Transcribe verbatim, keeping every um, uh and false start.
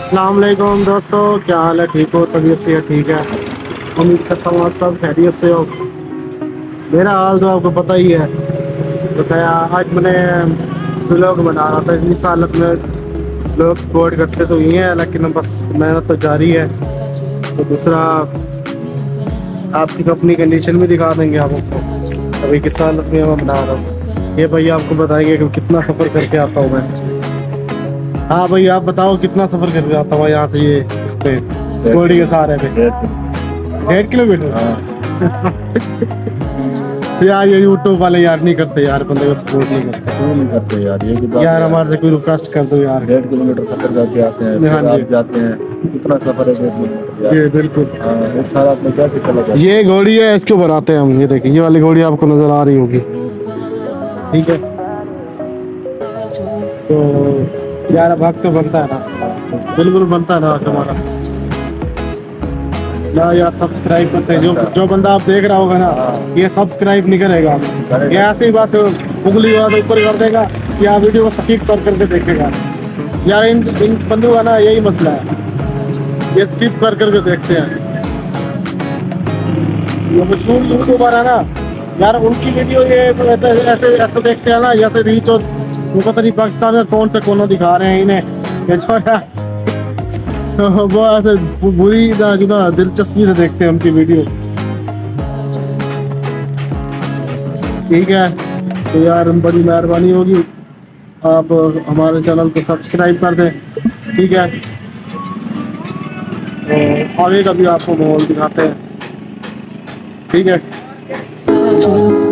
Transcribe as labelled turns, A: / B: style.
A: अस्सलाम वालेकुम दोस्तों, क्या हाल है? ठीक हो? तबीयत से ठीक है? उम्मीद करता हूँ आप सब खैरियत से हो। मेरा हाल तो आपको पता ही है। बताया आज मैंने व्लॉग बना रहा था। इस हालत में लोग सपोर्ट करते तो ही हैं, लेकिन बस मेहनत तो जारी है। तो दूसरा आपकी अपनी कंडीशन भी दिखा देंगे आपको। अभी किस हालत में मैं बना रहा हूँ ये भैया आपको बताएंगे कि कितना सफ़र करके आता हूँ मैं। हाँ भाई, आप बताओ कितना सफ़र करके आता हूँ यहाँ से ये इस पे घोड़ी के सहारे पे? डेढ़ किलोमीटर। हाँ। यार ये यूट्यूब वाले यार नहीं करते यार, बंदे को सपोर्ट नहीं करते।
B: क्यों नहीं करते यार? ये भी बात
A: यार
B: है।
A: हमारे से कोई रिक्वेस्ट कर दो यार।
B: डेढ़ किलोमीटर सफर करके आते हैं,
A: हाँ
B: फिर
A: जी।
B: आप जाते हैं। कितना सफर है डेढ़ किलोमीटर यार?
A: ये बिल्कुल।
B: हाँ, इस हालत में कैसे चला जाए?
A: ये घोड़ी है, इसको बनाते हैं हम। ये देखिए, ये वाली घोड़ी आपको नजर आ रही होगी, ठीक है? तो यार अब हक तो बनता है ना, बिल्कुल बनता है ना हक हमारा ना यार। सब्सक्राइब करते हैं। जो जो बंदा आप देख रहा होगा ना, ये सब्सक्राइब नहीं करेगा, ये ऐसे ही बस उंगली बात ऊपर कर देगा या वीडियो को स्किप कर करके देखेगा। यार इन इन बंदों का ना यही मसला है, ये स्किप कर करके देखते हैं। ये मशहूर यूट्यूबर है ना यार, उनकी वीडियो ये ऐसे ऐसे ऐसे देखते हैं ना, जैसे रीच और वो पता नहीं पाकिस्तान में कौन से कोनों दिखा रहे हैं इन्हें, ये छोटा। तो वो ऐसे बुरी ना दिलचस्पी से देखते हैं उनकी वीडियो, ठीक है? तो यार बड़ी मेहरबानी होगी आप हमारे चैनल को सब्सक्राइब कर दें, ठीक है? तो आगे का भी आपको माहौल दिखाते हैं, ठीक है?